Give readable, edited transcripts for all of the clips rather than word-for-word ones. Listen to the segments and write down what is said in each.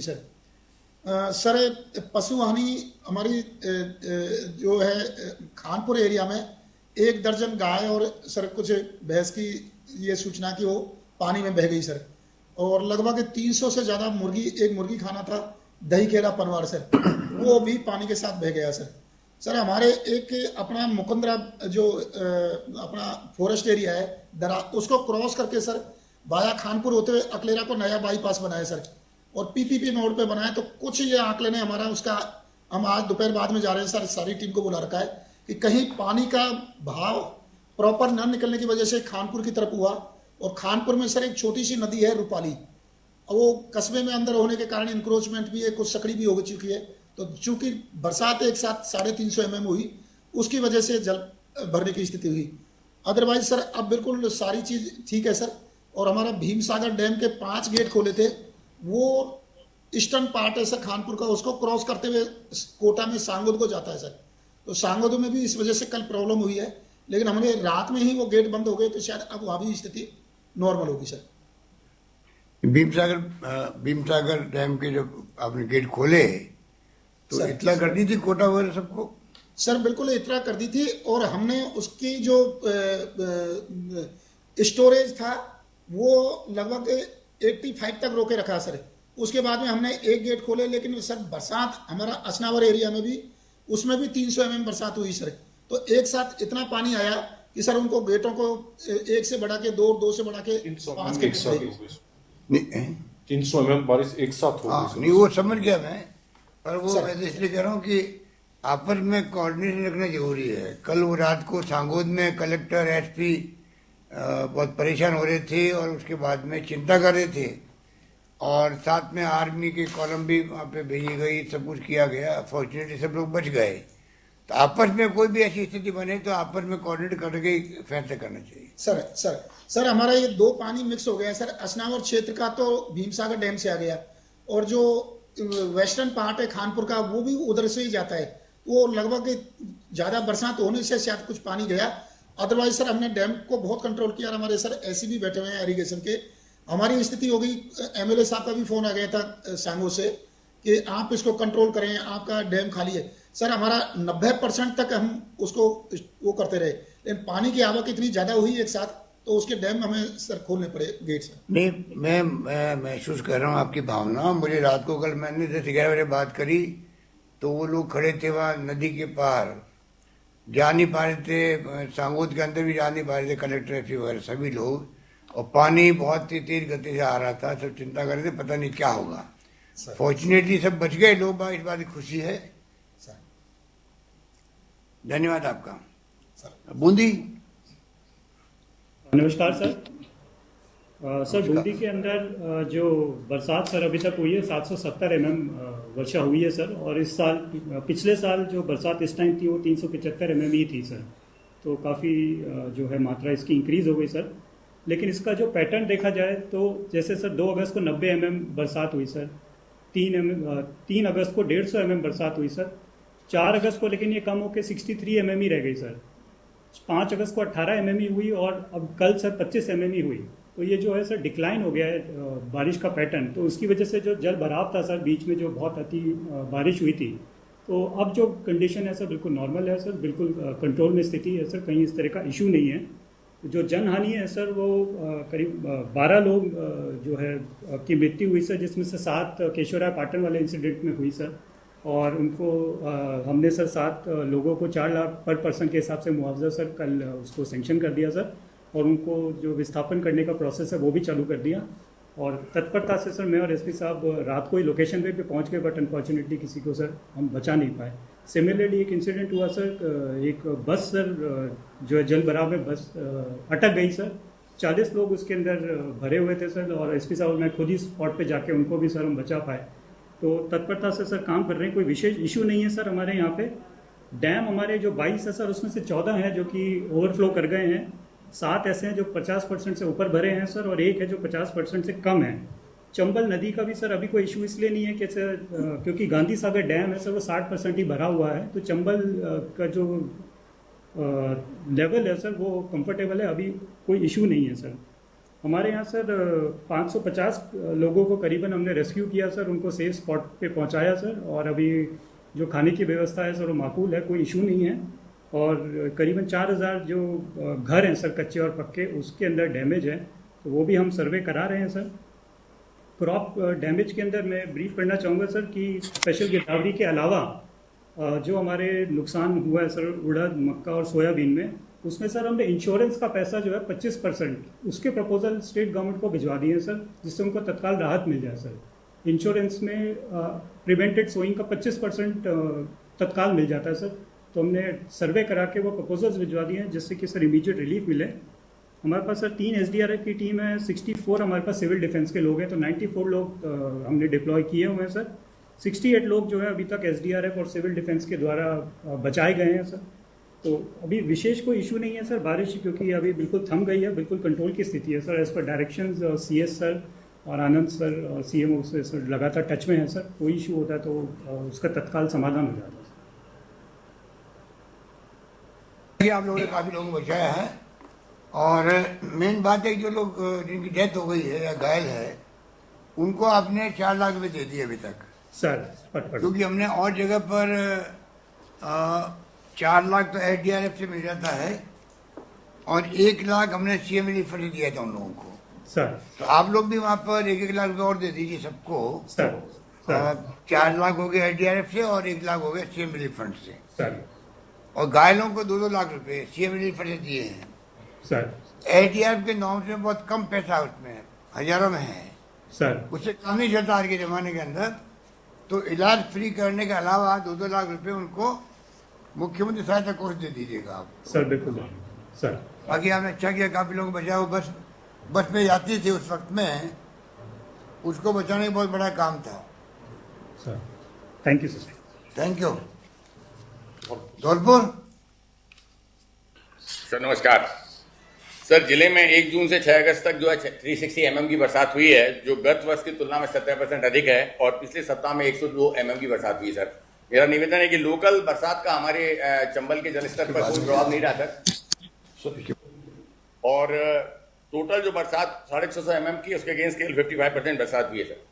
Sir. Sir पशु हानि हमारी जो है खानपुर एरिया में 1 दर्जन गाय और सर कुछ भैंस की ये सूचना कि वो पानी में बह गई सर। और लगभग 300 से ज़्यादा एक मुर्गी खाना था दही खेड़ा पनवाड़ सर, वो भी पानी के साथ बह गया सर। सर हमारे एक अपना मुकंदरा जो अपना फॉरेस्ट एरिया है दरा, उसको क्रॉस करके सर वाया खानपुर होते हुए अकलेरा को नया बाईपास बनाया सर, और पीपीपी मोड पे बनाया। तो कुछ ये आंकले ने हमारा उसका, हम आज दोपहर बाद में जा रहे हैं सर, सारी टीम को बुला रखा है कि कहीं पानी का भाव प्रॉपर न निकलने की वजह से खानपुर की तरफ हुआ। और खानपुर में सर एक छोटी सी नदी है रूपाली, वो कस्बे में अंदर होने के कारण इंक्रोचमेंट भी है, कुछ सकड़ी भी हो चुकी है। तो चूंकि बरसात एक साथ 350 mm हुई, उसकी वजह से जल भरने की स्थिति हुई। अदरवाइज सर अब बिल्कुल सारी चीज ठीक है सर। और हमारा भीमसागर डैम के 5 गेट खोले थे, वो ईस्टर्न पार्ट है सर खानपुर का, उसको क्रॉस करते हुए कोटा में सांगोद को जाता है सर। तो सांगोद में भी इस वजह से कल प्रॉब्लम हुई है, लेकिन हमने रात में ही वो गेट बंद हो गए, तो शायद अब वहां भी स्थिति नॉर्मल होगी सर। भीमसागर डैम के जब आपने गेट खोले तो इतला कर दी थी कोटा वगैरह सबको? सर बिल्कुल इतला कर दी थी, और हमने उसकी जो स्टोरेज था वो लगभग 85 तक रोके रखा सर। उसके बाद में हमने एक गेट खोले, लेकिन सर बरसात हमारा असनावर एरिया में भी, उसमें भी 300 mm बरसात हुई सर। तो एक साथ इतना पानी आया कि सर उनको गेटों को 1 से बढ़ा के 2 से बढ़ा के 5 के 300 mm बारिश एक साथ हो गई। नहीं वो समझ गया मैं, पर वो मैं इसलिए कह रहा हूँ कि आपस में कोऑर्डिनेशन रखना जरूरी है। कल वो रात को सांगोद में कलेक्टर एसपी बहुत परेशान हो रहे थे और उसके बाद में चिंता कर रहे थे, और साथ में आर्मी के कॉलम भी वहाँ पे भेजी गई, सब कुछ किया गया। फॉर्चुनेटली सब लोग बच गए। तो आपस में कोई भी ऐसी स्थिति बने तो आपस में कोऑर्डिनेट करके फैसला करना चाहिए। सर हमारा ये 2 पानी मिक्स हो गया सर। असनावर क्षेत्र का तो भीमसागर डैम से आ गया, और जो वेस्टर्न पार्ट है खानपुर का वो भी उधर से ही जाता है। वो लगभग ज्यादा बरसात होने से शायद कुछ पानी गया। अदरवाइज सर हमने डैम को बहुत कंट्रोल किया। और हमारे सर ऐसी भी बैठे हुए हैं इरिगेशन के, हमारी स्थिति हो गई। एमएलए साहब का भी फोन आ गया था सांगो से कि आप इसको कंट्रोल करें, आपका डैम खाली है। सर हमारा 90% तक हम उसको वो करते रहे, लेकिन पानी की आवक इतनी ज्यादा हुई एक साथ, तो उसके डैम हमें सर खोलने पड़े गेट सर। नहीं मैं महसूस कर रहा हूँ आपकी भावना। मुझे रात को कल मैंने 10-11 बजे बात करी तो वो लोग खड़े थे वहाँ नदी के पार, जा नहीं पा रहे थे, सांगोद के अंदर भी जा नहीं पा रहे थे, कलेक्टर एसपी वगैरह सभी लोग, और पानी बहुत तेज गति से आ रहा था। सब चिंता कर रहे थे पता नहीं क्या होगा। फॉर्चुनेटली सब बच गए लोग, इस बात की खुशी है। धन्यवाद आपका। बूंदी। नमस्कार सर। सर बूंदी के अंदर जो बरसात सर अभी तक हुई है 770 mm वर्षा हुई है सर, और इस साल पिछले साल जो बरसात इस टाइम थी वो 375 mm ही थी सर। तो काफ़ी जो है मात्रा इसकी इंक्रीज़ हो गई सर। लेकिन इसका जो पैटर्न देखा जाए तो जैसे सर 2 अगस्त को 90 mm बरसात हुई सर, 3 अगस्त को 150 mm बरसात हुई सर, 4 अगस्त को लेकिन ये कम होकर 63 mm ही रह गई सर, 5 अगस्त को 18 mm हुई, और अब कल सर 25 mm हुई। तो ये जो है सर डिक्लाइन हो गया है बारिश का पैटर्न। तो उसकी वजह से जो जल भराव था सर बीच में जो बहुत अति बारिश हुई थी, तो अब जो कंडीशन है सर बिल्कुल नॉर्मल है सर, बिल्कुल कंट्रोल में स्थिति है सर, कहीं इस तरह का इशू नहीं है। जो जनहानि है सर वो करीब 12 लोग जो है की मृत्यु हुई सर, जिसमें से 7 केशवराय पाटन वाले इंसिडेंट में हुई सर। और उनको हमने सर 7 लोगों को 4 लाख पर पर्सन के हिसाब से मुआवजा सर कल उसको सेंक्शन कर दिया सर, और उनको जो विस्थापन करने का प्रोसेस है वो भी चालू कर दिया। और तत्परता से सर मैं और एसपी साहब रात को ही लोकेशन पे भी पहुंच गए, बट अनफॉर्चुनेटली किसी को सर हम बचा नहीं पाए। सिमिलरली एक इंसिडेंट हुआ सर, एक बस सर जो है जल भराव में बस अटक गई सर, 40 लोग उसके अंदर भरे हुए थे सर, और एसपी साहब मैं खुद ही स्पॉट पे जाके उनको भी सर हम बचा पाए। तो तत्परता से सर काम कर रहे हैं, कोई विशेष इशू नहीं है सर। हमारे यहाँ पे डैम हमारे जो 22 है सर, उसमें से 14 हैं जो कि ओवरफ्लो कर गए हैं, 7 ऐसे हैं जो 50% से ऊपर भरे हैं सर, और 1 है जो 50% से कम है। चंबल नदी का भी सर अभी कोई इशू इसलिए नहीं है कि सर क्योंकि गांधी सागर डैम है सर वो 60% ही भरा हुआ है, तो चंबल का जो लेवल है सर वो कंफर्टेबल है, अभी कोई इशू नहीं है सर। हमारे यहाँ सर 550 लोगों को करीबन हमने रेस्क्यू किया सर, उनको सेफ स्पॉट पे पहुँचाया सर, और अभी जो खाने की व्यवस्था है सर वो माकूल है, कोई इशू नहीं है। और करीबन 4000 जो घर हैं सर कच्चे और पक्के, उसके अंदर डैमेज है, तो वो भी हम सर्वे करा रहे हैं सर। क्रॉप डैमेज के अंदर मैं ब्रीफ करना चाहूँगा सर कि स्पेशल गिरदावरी के अलावा जो हमारे नुकसान हुआ है सर उड़द, मक्का और सोयाबीन में, उसमें सर हमने इंश्योरेंस का पैसा जो है 25% उसके प्रपोजल स्टेट गवर्नमेंट को भिजवा दिए हैं सर, जिससे उनको तत्काल राहत मिल जाए सर। इंश्योरेंस में प्रिवेंटेड सोइंग का 25% तत्काल मिल जाता है सर, तो हमने सर्वे करा के वो प्रपोजल्स भिजवा दिए हैं जिससे कि सर इमीडिएट रिलीफ मिले। हमारे पास सर 3 SDRF की टीम है, 64 हमारे पास सिविल डिफेंस के लोग हैं, तो 94 लोग हमने डिप्लॉय किए हुए हैं सर। 68 लोग जो है अभी तक SDRF और सिविल डिफेंस के द्वारा बचाए गए हैं सर। तो अभी विशेष कोई इशू नहीं है सर, बारिश क्योंकि अभी बिल्कुल थम गई है, बिल्कुल कंट्रोल की स्थिति है sir. As per directions CS sir और आनंद सर और CMO से सर लगातार टच में है सर, कोई इशू होता है तो उसका तत्काल समाधान हो जाता है। आप लोगों ने काफ़ी लोगों को बचाया है, और मेन बात है कि जो लोग जिनकी डेथ हो गई है या घायल है उनको आपने 4 लाख रुपये दे दिए अभी तक सर, क्योंकि हमने और जगह पर 4 लाख तो SDRF से मिल जाता है और 1 लाख हमने CM रिलीफ फंड दिया था उन लोगों को सर। तो आप लोग भी वहाँ पर 1-1 लाख रुपये और दे दीजिए सबको सर। 4 लाख हो गए SDRF से और 1 लाख हो गए CM रिलीफ फंड से सर। और घायलों को 2-2 लाख रुपए CM रिलीफ फंड से दिए हैं सर। SDRF के नॉर्म्स में बहुत कम पैसा उसमें हजारों में है सर, उससे कम नहीं चलता आज के जमाने के अंदर। तो इलाज फ्री करने के अलावा 2-2 लाख रुपए उनको मुख्यमंत्री सहायता कोष दे दीजिएगा आप सर। बिल्कुल सर। बाकी आपने अच्छा किया, काफी लोग बचाए। वो बस में जाती थी उस वक्त में, उसको बचाने का बहुत बड़ा काम था sir. Thank you sir. Thank you. Dholpur sir नमस्कार सर। जिले में 1 जून से 6 अगस्त तक जो है 360 mm की बरसात हुई है, जो गत वर्ष की तुलना में 70% अधिक है, और पिछले सप्ताह में 102 mm की बरसात हुई सर। मेरा निवेदन है कि लोकल बरसात का हमारे चंबल के जलस्तर पर कोई प्रभाव नहीं रहा सर, और टोटल जो बरसात 650 mm की उसके अगेंस्ट स्केल 55% बरसात हुई है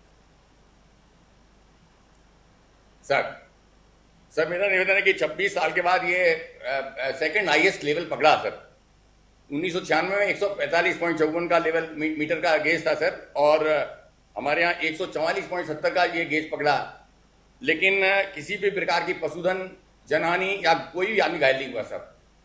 सर। सर मेरा निवेदन है कि 26 साल के बाद ये सेकंड हाईएस्ट लेवल पकड़ा सर। 1996 में 145.54 का लेवल मीटर का गेज था सर, और हमारे यहाँ 144.70 का ये गेज पकड़ा, लेकिन किसी भी प्रकार की पशुधन, जनहानि या कोई भी आदमी घायल नहीं हुआ सर।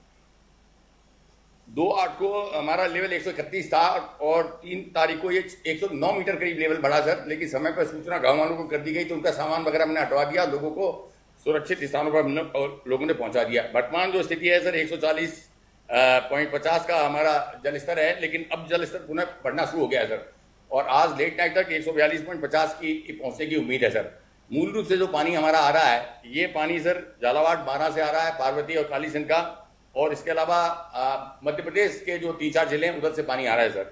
2/8 को हमारा लेवल 131 था और 3 तारीख को ये 109 मीटर करीब लेवल बढ़ा सर, लेकिन समय पर सूचना गाँव वालों को कर दी गई तो उनका सामान वगैरह हमने हटवा दिया, लोगों को सुरक्षित स्थानों पर लोगों ने पहुंचा दिया। वर्तमान जो स्थिति है सर 140.50 का हमारा जलस्तर है, लेकिन अब जलस्तर पुनः बढ़ना शुरू हो गया है सर, और आज लेट नाइट तक 142.50 की पहुंचने की उम्मीद है सर। मूल रूप से जो पानी हमारा आ रहा है, ये पानी सर झालावाड़, बारा से आ रहा है, पार्वती और कालीसिंध का, और इसके अलावा मध्य प्रदेश के जो 3-4 जिले हैं उधर से पानी आ रहा है सर।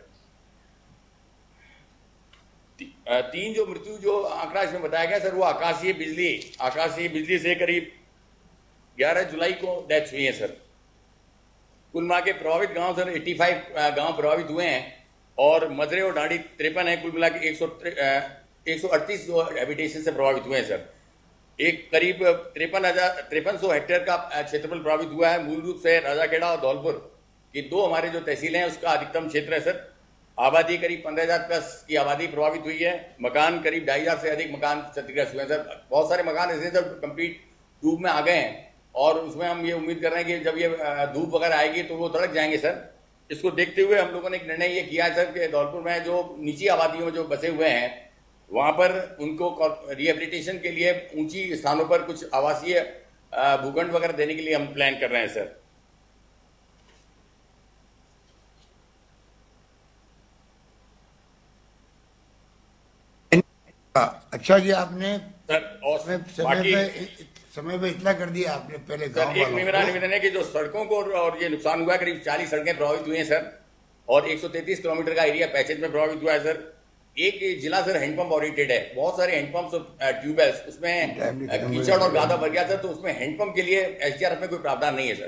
3 जो मृत्यु जो आंकड़ा इसमें बताया गया सर, वो आकाशीय बिजली से करीब 11 जुलाई को डेथ हुई है सर। कुल मिला के प्रभावित गांव सर 85 गांव प्रभावित हुए हैं, और मजरे और डांडी 53 है। कुल मिला के 138 जो हैबिटेशन से प्रभावित हुए हैं सर। एक करीब 5300 हेक्टेयर का क्षेत्रफल प्रभावित हुआ है। मूल रूप से राजाखेड़ा और धौलपुर ये 2 हमारे जो तहसील हैं उसका अधिकतम क्षेत्र है सर। आबादी करीब 15,000 प्लस की आबादी प्रभावित हुई है। मकान करीब 2,500 से अधिक मकान क्षतिग्रस्त हुए हैं सर। बहुत सारे मकान ऐसे सर कंप्लीट डूब में आ गए हैं, और उसमें हम ये उम्मीद कर रहे हैं कि जब ये धूप वगैरह आएगी तो वो तड़क जाएंगे सर। इसको देखते हुए हम लोगों ने एक निर्णय ये किया है सर कि धौलपुर में जो निजी आबादियों में जो बसे हुए हैं वहां पर उनको रिहेबिलिटेशन के लिए ऊंची स्थानों पर कुछ आवासीय भूखंड वगैरह देने के लिए हम प्लान कर रहे हैं सर। अच्छा जी, आपने सर और समय पे इतना कर दिया आपने पहले गांव वालों को। मेरा निवेदन है कि जो सड़कों को और ये नुकसान हुआ है, करीब 40 सड़कें प्रभावित हुई हैं सर, और 133 किलोमीटर का एरिया पैसेज में प्रभावित हुआ है सर। एक जिला सर हैंडपंप ओरिएंटेड है, बहुत सारे हैंडपंप्स और ट्यूबवेल्स उसमें कीचड़ और गादा भर गया सर, तो उसमें हैंडपंप के लिए SDRF में कोई प्रावधान नहीं है सर।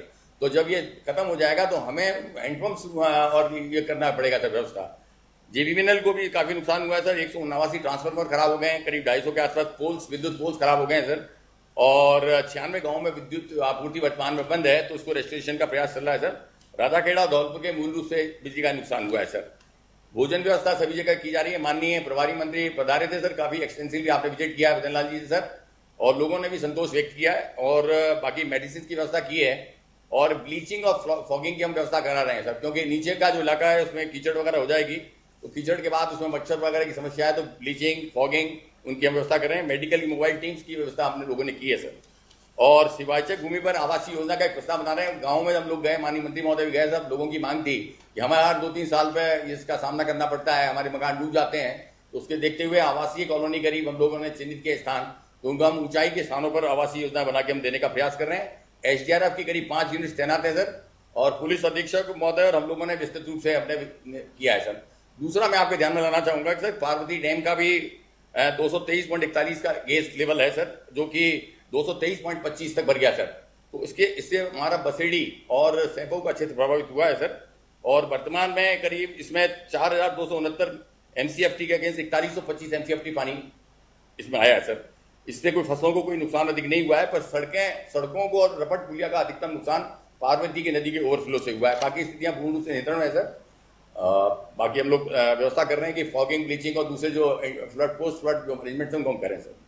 तो जब ये खत्म हो जाएगा तो हमें हैंडपम्प और ये करना पड़ेगा सर व्यवस्था। JBVNL को भी काफी नुकसान हुआ है सर। 179 ट्रांसफार्मर खराब हो गए हैं, करीब 250 के आसपास पोल्स, विद्युत पोल्स खराब हो गए हैं सर। और 96 गाँव में विद्युत आपूर्ति वर्तमान में बंद है, तो उसको रेस्टोरेशन का प्रयास चल रहा है सर। राधाखेड़ा धौलपुर के मूल रूप से बिजली का नुकसान हुआ है सर। भोजन व्यवस्था सभी जगह की जा रही है। माननीय प्रभारी मंत्री पधारे थे सर, काफी एक्सटेंसिवली आपने विजिट किया है भजन लाल जी से सर, और लोगों ने भी संतोष व्यक्त किया है। और बाकी मेडिसिन की व्यवस्था की है और ब्लीचिंग और फॉगिंग की हम व्यवस्था करा रहे हैं सर, क्योंकि नीचे का जो इलाका है उसमें कीचड़ वगैरह हो जाएगी, तो कीचड़ के बाद उसमें मच्छर वगैरह की समस्या है, तो ब्लीचिंग फॉगिंग उनकी हम व्यवस्था कर रहे हैं। मेडिकल मोबाइल टीम्स की व्यवस्था हमने लोगों ने की है सर। और शिवाचक भूमि पर आवासीय योजना का एक प्रस्ताव बना रहे हैं। गाँव में हम लोग गए, माननीय मंत्री महोदय भी गए, सब लोगों की मांग थी कि हमें हर 2-3 साल पे इसका सामना करना पड़ता है, हमारे मकान डूब जाते हैं, तो उसके देखते हुए आवासीय कॉलोनी करीब हम लोगों ने चिन्हित किए स्थान, तो उनको हम ऊंचाई के स्थानों पर आवासीय योजना बना के हम देने का प्रयास कर रहे हैं। SDRF की करीब 5 यूनिट तैनात है सर, और पुलिस अधीक्षक महोदय और हम लोगों ने विस्तृत रूप से अपने किया है सर। दूसरा मैं आपके ध्यान में लाना चाहूंगा कि सर पार्वती डैम का भी 223.41 का गेज लेवल है सर, जो कि 223.25 तक भर गया सर। तो इससे हमारा बसेड़ी और सैंपो का क्षेत्र प्रभावित हुआ है सर। और वर्तमान में करीब इसमें 4269 MCFT के अगेंस्ट 4125 MCFT पानी इसमें आया है सर। इससे कोई फसलों को कोई नुकसान अधिक नहीं हुआ है, पर सड़कों को और रपट पुलिया का अधिकतम नुकसान पार्वती की नदी के ओवरफ्लो से हुआ है। बाकी स्थितियां पूर्ण रूप से नियंत्रण में है सर। बाकी हम लोग व्यवस्था कर रहे हैं कि फॉगिंग, ब्लीचिंग और दूसरे जो फ्लड पोस्ट फ्लड जो मैनेजमेंट है उनको हम करें सर।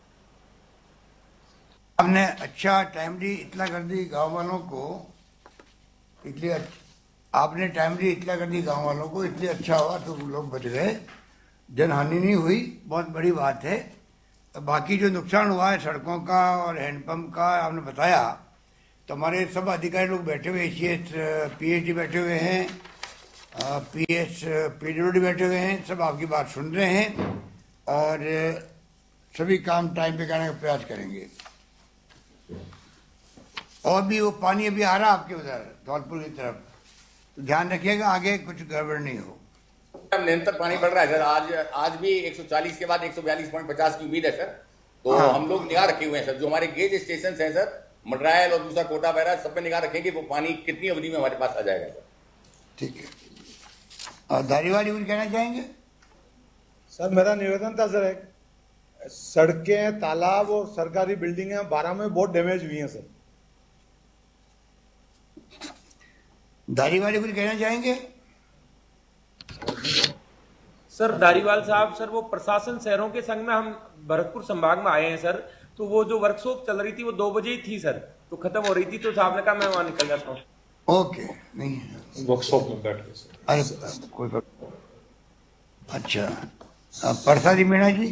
हमने अच्छा टाइमली इतना कर दी गांव वालों को, इसलिए आपने टाइमली इतना कर दी गांव वालों को, इसलिए अच्छा हुआ, तो लोग बच गए, जनहानि नहीं हुई, बहुत बड़ी बात है। बाकी जो नुकसान हुआ है सड़कों का और हैंडपम्प का आपने बताया, तो हमारे सब अधिकारी लोग बैठे हुए, ACS PhD बैठे हुए हैं, PS PWD बैठे हुए हैं, सब आपकी बात सुन रहे हैं और सभी काम टाइम पे करने का प्रयास करेंगे। और भी वो पानी अभी आ रहा आपके उधर धौलपुर की तरफ, तो ध्यान रखिएगा आगे कुछ गड़बड़ नहीं हो। निरंतर पानी बढ़ रहा है सर। आज भी 140 के बाद 142.50 की उम्मीद है सर। तो हम लोग निगाह रखे हुए हैं सर। जो हमारे गेज स्टेशन हैं सर, मडरायल और दूसरा कोटा बैराज, सब पे निगाह रखेंगे वो पानी कितनी अवधि में हमारे पास आ जाएगा सर। ठीक है। और धारीवाली कुछ कहना चाहेंगे? सर मेरा निवेदन था सर, एक सड़कें, तालाब और सरकारी बिल्डिंगें 12 में बहुत डैमेज हुई हैं सर। धारीवाली कुछ कहना चाहेंगे? सर धारीवाल साहब, सर वो प्रशासन शहरों के संघ में हम भरतपुर संभाग में आए हैं सर, तो वो जो वर्कशॉप चल रही थी वो 2 बजे ही थी सर, तो खत्म हो रही थी, तो साहब ने कहा मैं वहां निकल जाता हूँ। ओके, नहीं वर्कशॉप में बैठ गए सर। अरे कोई अच्छा, प्रसादी मीणा जी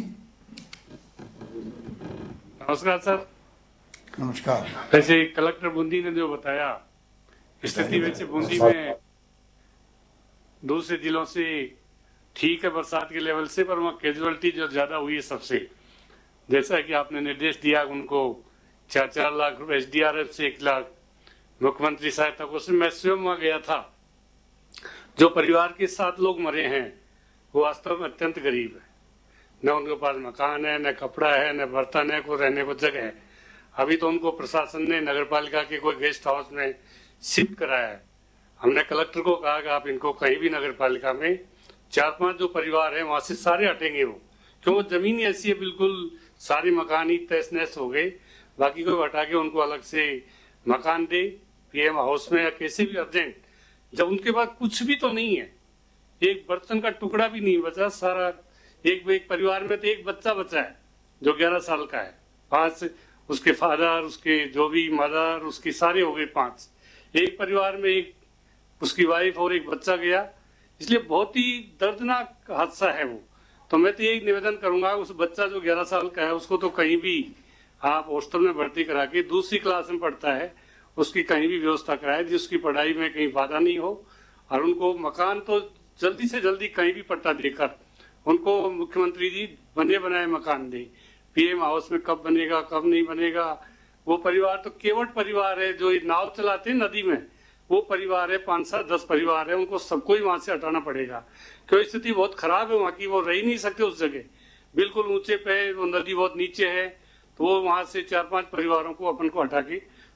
नमस्कार सर। नमस्कार। वैसे कलेक्टर बूंदी ने जो बताया स्थिति, वैसे बूंदी में दूसरे जिलों से ठीक है बरसात के लेवल से, पर वहाँ कैजुअलिटी जो ज्यादा हुई है सबसे, जैसा कि आपने निर्देश दिया उनको 4-4 लाख रुपए SDRF से 1 लाख मुख्यमंत्री सहायता कोष में, मैं स्वयं वहाँ गया था। जो परिवार के 7 लोग मरे हैं वो वास्तव में अत्यंत गरीब है, न उनके पास मकान है, न कपड़ा है, न बर्तन है, को रहने को जगह है। अभी तो उनको प्रशासन ने नगर पालिका के कोई गेस्ट हाउस में शिफ्ट कराया है। हमने कलेक्टर को कहा कि आप इनको कहीं भी नगर पालिका में 4-5 जो परिवार है वहां से सारे हटेंगे वो, क्यों जमीन ऐसी है बिल्कुल सारे मकान ही तहस नहस हो गए, बाकी को हटा के उनको अलग से मकान दे PM हाउस में या कैसे भी अर्जेंट। जब उनके पास कुछ भी तो नहीं है, एक बर्तन का टुकड़ा भी नहीं बचा, सारा एक परिवार में तो एक बच्चा बचा है जो 11 साल का है, 5 उसके फादर, उसके जो भी मदर, उसकी सारे हो गए 5, एक परिवार में एक उसकी वाइफ और एक बच्चा गया, इसलिए बहुत ही दर्दनाक हादसा है वो। तो मैं तो यही निवेदन करूंगा, उस बच्चा जो 11 साल का है उसको तो कहीं भी आप हॉस्टल में भर्ती करा के, दूसरी क्लास में पढ़ता है, उसकी कहीं भी व्यवस्था कराए जिसकी पढ़ाई में कहीं बाधा नहीं हो, और उनको मकान तो जल्दी से जल्दी कहीं भी पट्टा देकर उनको मुख्यमंत्री जी बने बनाए मकान दे। PM हाउस में कब बनेगा कब नहीं बनेगा, वो परिवार तो केवट परिवार है जो नाव चलाते हैं नदी में, वो परिवार है 5-7-10 परिवार है, उनको सबको ही वहां से हटाना पड़ेगा क्योंकि स्थिति बहुत खराब है वहां की, वो रह ही नहीं सकते उस जगह, बिल्कुल ऊंचे पे, वो नदी बहुत नीचे है, तो वो वहां से 4-5 परिवारों को अपन को हटा के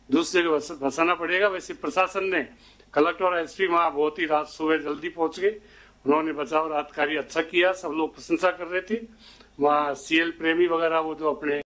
दूसरे जगह बसाना पड़ेगा। वैसे प्रशासन ने, कलेक्टर और एसपी वहां बहुत ही रात सुबह जल्दी पहुंच गए, उन्होंने बचाव राहत कार्य अच्छा किया, सब लोग प्रशंसा कर रहे थे। वहाँ सीएल प्रेमी वगैरह वो जो अपने